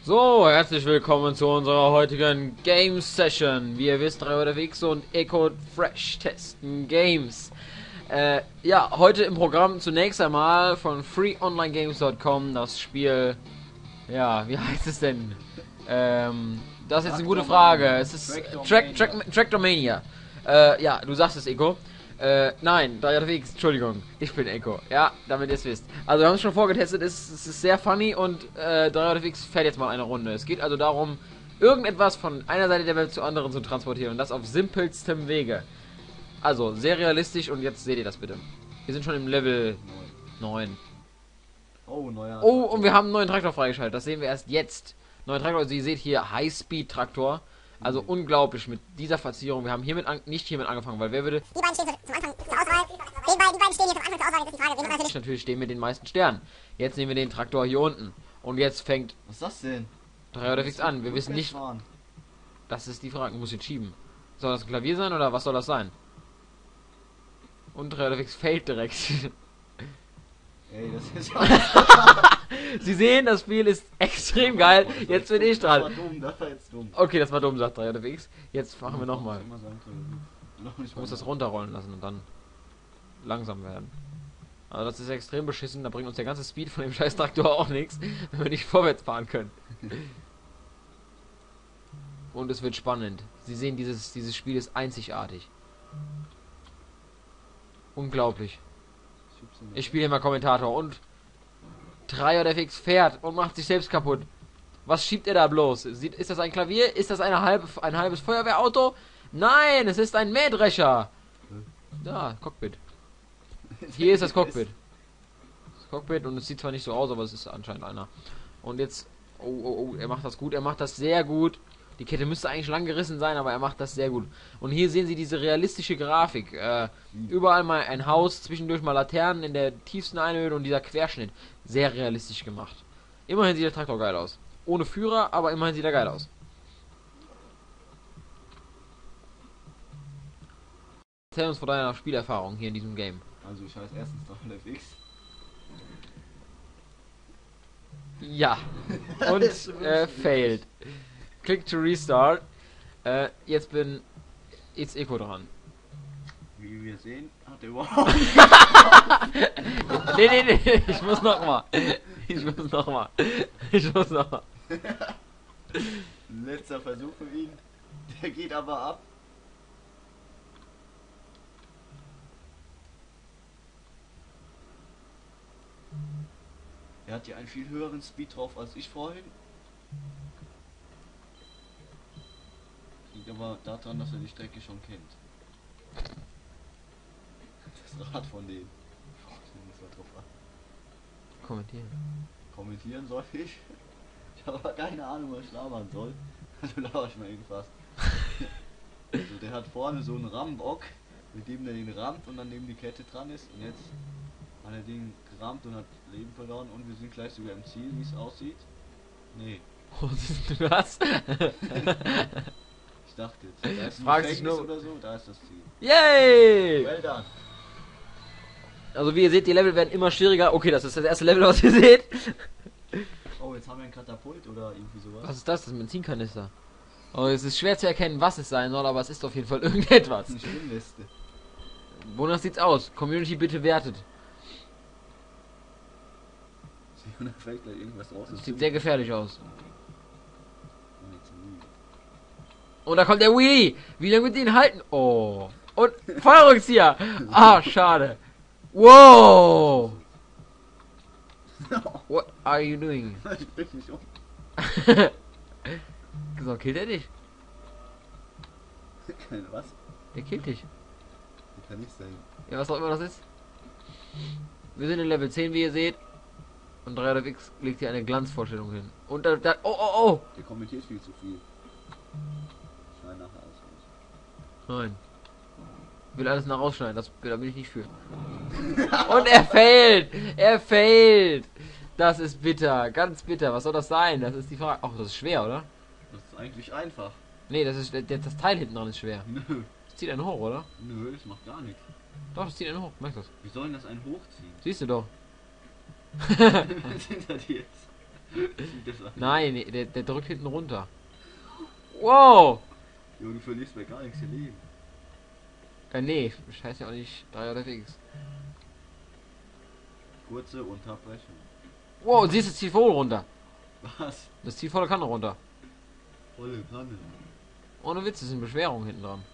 So, herzlich willkommen zu unserer heutigen Game Session. Wie ihr wisst, 3 oder X und Eco Fresh testen Games. Ja, heute im Programm zunächst einmal von freeonlinegames.com das Spiel. Ja, wie heißt es denn? Das ist jetzt eine gute Frage. Es ist Tractormania. Ja, du sagst es, Eco. Nein, 3 oder X, Entschuldigung, ich bin Eco. Ja, damit ihr es wisst. Also wir haben es schon vorgetestet, es ist sehr funny und 3 oder X fährt jetzt mal eine Runde. Es geht also darum, irgendetwas von einer Seite der Welt zur anderen zu transportieren und das auf simpelstem Wege. Also, sehr realistisch und jetzt seht ihr das bitte. Wir sind schon im Level 9. Oh, neuer. Oh, und wir haben einen neuen Traktor freigeschaltet, das sehen wir erst jetzt. Neuer Traktor, also ihr seht hier High-Speed-Traktor. Also unglaublich mit dieser Verzierung. Wir haben hiermit nicht hiermit angefangen, weil wer würde... Die beiden stehen zum Anfang zur Auswahl. Die beiden stehen hier zum Anfang zur Auswahl. Jetzt ist die Frage, wen man Natürlich stehen wir den meisten Sternen. Jetzt nehmen wir den Traktor hier unten. Und jetzt fängt Was ist das denn? 3 oder X an. Wir wissen nicht... Fahren. Das ist die Frage. Muss jetzt schieben. Soll das ein Klavier sein oder was soll das sein? Und 3 oder X fällt direkt. Ey, das ist Sie sehen, das Spiel ist extrem geil. Jetzt bin ich Das war dran. dumm, das war jetzt dumm. Okay, das war dumm, sagt 3 oder X. Jetzt machen wir nochmal. Immer sagen können. Noch nicht Ich muss mal. das runterrollen lassen und dann langsam werden. Also das ist extrem beschissen, da bringt uns der ganze Speed von dem scheiß Traktor auch nichts, wenn wir nicht vorwärts fahren können. Und es wird spannend. Sie sehen, dieses Spiel ist einzigartig. Unglaublich. Ich spiele hier mal Kommentator und 3 oder X fährt und macht sich selbst kaputt. Was schiebt er da bloß? Ist das ein Klavier? Ist das ein halbes Feuerwehrauto? Nein, es ist ein Mähdrescher. Da, Cockpit. Hier ist das Cockpit. Das Cockpit und es sieht zwar nicht so aus, aber es ist anscheinend einer. Und jetzt... Oh, er macht das gut, er macht das sehr gut. Die Kette müsste eigentlich lang gerissen sein, aber er macht das sehr gut. Und hier sehen Sie diese realistische Grafik. Überall mal ein Haus, zwischendurch mal Laternen in der tiefsten Einöde und dieser Querschnitt. Sehr realistisch gemacht. Immerhin sieht der Traktor geil aus. Ohne Führer, aber immerhin sieht er geil aus. Erzähl uns von deiner Spielerfahrung hier in diesem Game. Also ich heiße erstens 300X. Ja. Und failed. Click to restart. Jetzt Eco dran. Wie wir sehen, hat er überhaupt. Nee. Ich muss nochmal. Letzter Versuch für ihn. Der geht aber ab. Er hat ja einen viel höheren Speed drauf als ich vorhin. Liegt aber daran, dass er die Strecke schon kennt. Das Rad von dem. Kommentieren. Kommentieren soll ich? Ich habe aber keine Ahnung, was ich labern soll. Also laber ich mal irgendwas. Also der hat vorne so einen Rammbock, mit dem der den rammt und an dem die Kette dran ist. Und jetzt hat er den gerammt und hat Leben verloren und wir sind gleich sogar im Ziel, wie es aussieht. Nee, Was? ich dachte jetzt. Da ist ein Fragst dich Gefängnis nur- oder so, da ist das Ziel. Yay! Well done. Also wie ihr seht, die Level werden immer schwieriger. Okay, das ist das erste Level, was ihr seht. Oh, jetzt haben wir ein Katapult oder irgendwie sowas. Was ist das? Das ist ein Benzinkanister. Oh, es ist schwer zu erkennen, was es sein soll, aber es ist auf jeden Fall irgendetwas. Eine Schwimmweste. Wonach sieht's aus? Community bitte wertet. Und da fällt gleich irgendwas raus. Das sieht sehr gefährlich aus. Oh, jetzt ein Mühe. Und da kommt der Wheelie. Wie lange mit denen halten? Oh. Und Feuerrückzieher. Ah, schade. Wow. What are you doing? Ich bring mich um. So, killt er dich? Keine was? Der killt dich. Das kann nicht sein. Ja, was auch immer das ist. Wir sind in Level 10, wie ihr seht. Und 3 X legt hier eine Glanzvorstellung hin. Und da oh. Der kommentiert viel zu viel. Ich schneide nachher alles raus. Nein. Will alles nach rausschneiden, da bin ich nicht für. Und er fällt! Er fällt! Das ist bitter, ganz bitter. Was soll das sein? Das ist die Frage. Ach, das ist schwer, oder? Das ist eigentlich einfach. Nee, das Teil hinten dran ist schwer. Nö. Das zieht einen hoch, oder? Nö, das macht gar nichts. Doch, das zieht einen hoch. Merkst du das? Wie soll denn das einen hochziehen? Siehst du doch. Was hinter dir jetzt? Nein, nee, der drückt hinten runter. Wow! Jo, du verlierst bei gar nichts ihr Leben. Nee, das heißt ja auch nicht 3 oder X. Kurze Unterbrechung. Wow, siehst du, es zieht voll runter. Was? Das zieht volle Kanne runter. Volle Kanne. Ohne Witz, das sind Beschwerungen hinten dran.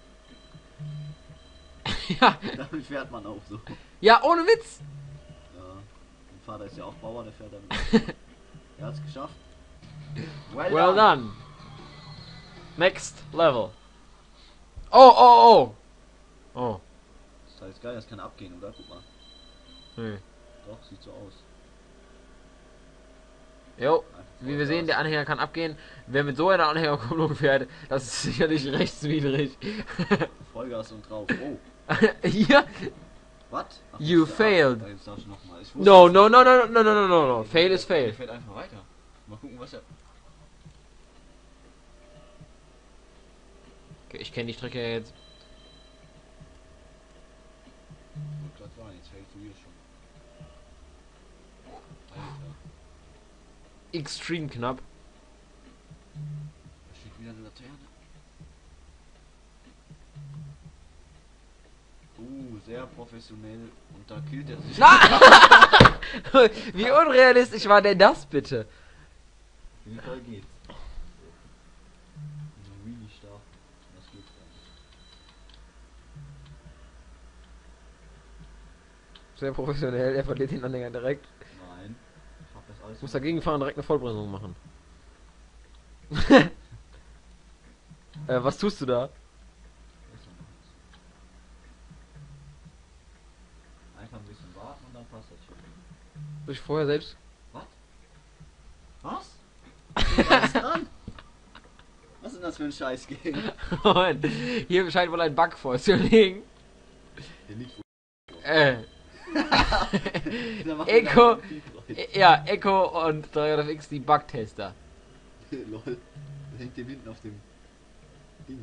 Ja. Damit fährt man auch so. Ja, ohne Witz. Ja. Mein Vater ist ja auch Bauer, der fährt damit. Er hat's geschafft. Well done. Next level. Oh, oh, oh. Oh. Das heißt geil, das kann abgehen, oder? Guck mal. Nee. Doch, sieht so aus. Jo. Einfach Wie wir sehen, Vollgas. der Anhänger kann abgehen. Wer mit so einer Anhängerkupplung fährt, das ist sicherlich rechtswidrig. Vollgas und drauf. Oh, Hier. was? You failed. Jetzt darfst du noch mal. Ich No, wusste no, no, no, no, no, no, no, no. Fail is Der fail. fährt einfach weiter. Mal gucken, was er... Okay, ich kenne die Strecke ja jetzt. Und das war, jetzt fällst du hier schon. Alter, Extrem knapp. da steht wieder eine Laterne. Sehr professionell. Und da killt er sich. Wie unrealistisch war denn das bitte? Wie voll geht's? Really stark. Das geht's gar nicht. Sehr professionell, er verliert den Anhänger direkt. Nein. Ich hab das alles. Muss dagegen fahren, direkt eine Vollbremsung machen. Was tust du da? Einfach ein bisschen warten und dann passt das schon. Soll ich vorher selbst? Was? Was ist dran? Was ist denn das für ein Scheiß-Game? Moment, hier scheint wohl ein Bug vorzuliegen. Der liegt wohl. Da macht Echo. er dann Leute. Ja, Echo und 3X die Bugtester. Lol. Der hängt dem hinten auf dem Ding.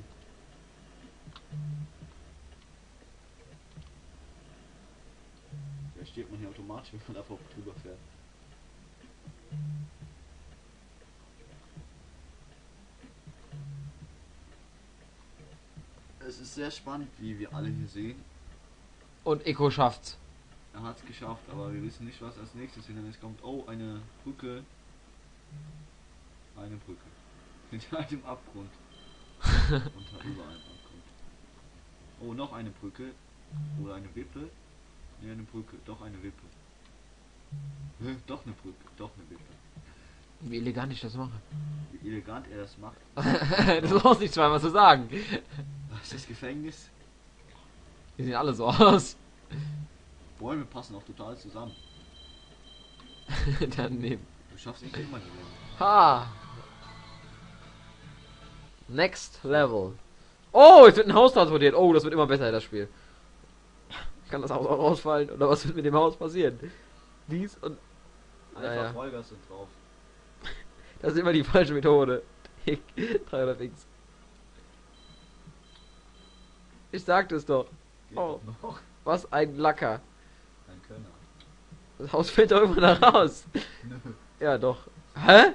Da stirbt man hier automatisch, wenn man da drüber fährt. Es ist sehr spannend, wie wir alle hier sehen. Und Echo schafft's. Er hat es geschafft, aber wir wissen nicht, was als nächstes Hindernis kommt. Oh, eine Brücke. Eine Brücke. Hinter einem Abgrund. Unter über einem Abgrund. Oh, noch eine Brücke. Oder eine Wippe. Ne, eine Brücke. Doch eine Wippe. Doch eine Brücke. Doch eine Wippe. Wie elegant ich das mache. Wie elegant er das macht. Das lohnt sich zweimal zu sagen. Was ist das Gefängnis? Die sehen alle so aus. Bäume passen auch total zusammen. Daneben. Du schaffst nicht immer die Welt. Ha! Next level. Oh, jetzt wird ein Haus transportiert. Oh, das wird immer besser, das Spiel. Kann das Haus auch rausfallen? Oder was wird mit dem Haus passieren? Dies und... Einfach Naja. Vollgas und drauf. Das ist immer die falsche Methode. 300x. Ich sagte es doch. Geht Oh. doch noch. Was ein Lacker. Ein Könner. Das Haus fällt doch irgendwann da raus. Nö. Ja, doch. Hä?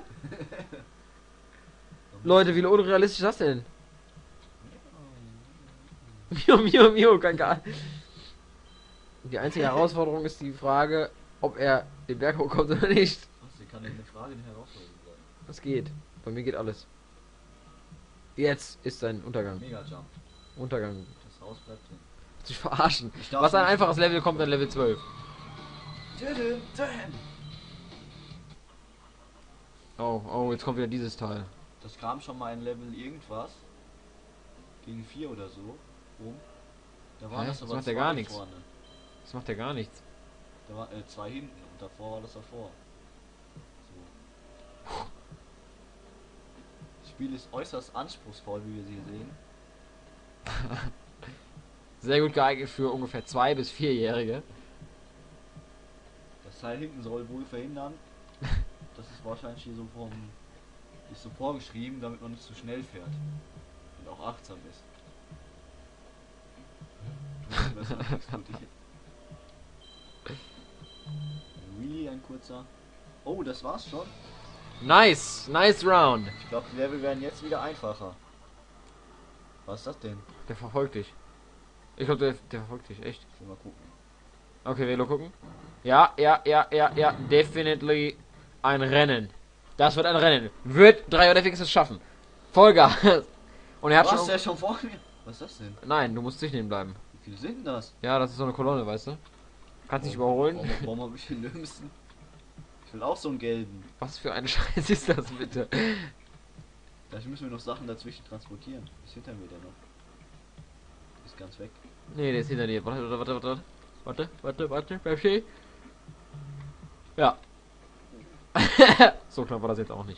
Leute, wie unrealistisch ist das denn? Mio, kann gar nicht. Die einzige Herausforderung ist die Frage, ob er den Berg hochkommt oder nicht. Was, hier kann ja eine Frage eine Herausforderung sein. Das geht. Bei mir geht alles. Jetzt ist sein Untergang. Mega Jump. Untergang. Das Haus bleibt drin. Sich verarschen. Ich darf Was ein nicht- einfaches Level kommt, dann Level 12. Oh, jetzt kommt wieder dieses Teil. Das kam schon mal ein Level irgendwas. Gegen 4 oder so. Rum. Da waren Hä? das Das aber macht ja zwei gar nichts. vorne. Das macht ja gar nichts. Da war 2 hinten und davor war das davor. So. Das Spiel ist äußerst anspruchsvoll, wie wir sie hier sehen. Sehr gut geeignet für ungefähr 2- bis 4-Jährige. Das Teil hinten soll wohl verhindern. Das ist wahrscheinlich hier so ist so vorgeschrieben, damit man nicht zu schnell fährt. Und auch achtsam ist. Das explodiert. Really ein kurzer. Oh, das war's schon. Nice. Nice round. Ich glaube, die Level werden jetzt wieder einfacher. Was ist das denn? Der verfolgt dich. Ich glaube, der verfolgt dich, echt. Ich will mal gucken. Okay, Velo gucken. Ja. Definitely ein Rennen. Das wird ein Rennen. Wird 3 oder 4 es schaffen. Vollgas. Und er hat Was, schon... der ist schon vor mir? Was ist das denn? Nein, du musst dich neben bleiben. Wie viele sind denn das? Ja, das ist so eine Kolonne, weißt du? Kannst dich überholen. Warum habe ich den dümmsten? Ich will auch so einen gelben. Was für ein Scheiß ist das bitte? Vielleicht müssen wir noch Sachen dazwischen transportieren. Ist hinter mir der noch? Ist ganz weg. Nee, der ist hinter dir. Warte. Bleib stehen. Ja. So knapp war das jetzt auch nicht.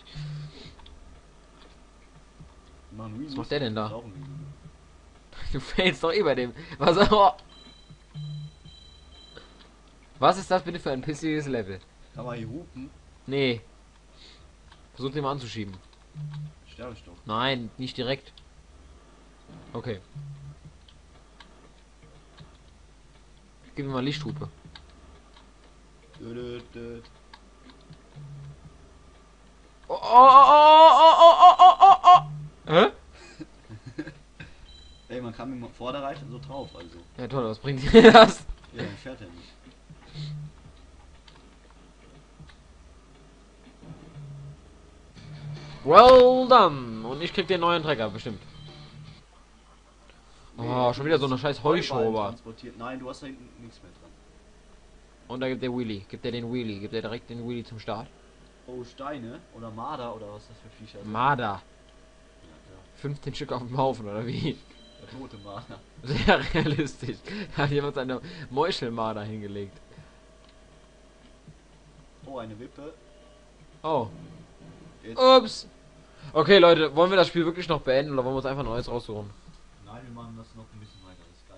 Was macht der denn da? Du fällst doch eh bei dem. Was, oh. Was ist das bitte für ein pissiges Level? Kann man hier hupen? Nee. Versuch den mal anzuschieben. Sterbe ich doch. Nein, nicht direkt. Okay. Gib mir mal Lichthupe. Oh. Hä? Ey, man kann mit dem Vorderreifen so drauf, also. Ja toll, was bringt dir das? Ja, dann fährt er nicht. Well done. Und ich krieg den neuen Trecker, bestimmt. Oh, schon wieder so eine scheiß Heuschrauber. Transportiert. Nein, du hast da hinten nichts mehr dran. Und da gibt der Wheelie. Gibt er den Wheelie. Gibt er direkt den Wheelie zum Start. Oh, Steine oder Marder oder was ist das für Viecher sind? Marder. Ja, 15 Stück auf dem Haufen, oder wie? der tote Marder. Sehr realistisch. Da hat jemand seine Meuchelmarder hingelegt. Oh, eine Wippe. Oh. Jetzt. Ups. Okay, Leute, wollen wir das Spiel wirklich noch beenden oder wollen wir uns einfach ein neues raussuchen? Nein, wir machen das noch ein bisschen weiter.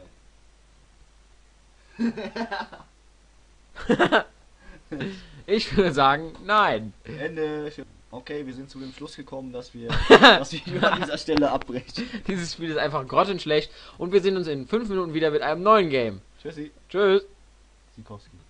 Das ist geil. Ich würde sagen, nein. Ende. Okay, wir sind zu dem Schluss gekommen, dass wir das Video an dieser Stelle abbrechen. Dieses Spiel ist einfach grottenschlecht und wir sehen uns in 5 Minuten wieder mit einem neuen Game. Tschüssi. Tschüss. Sikowski.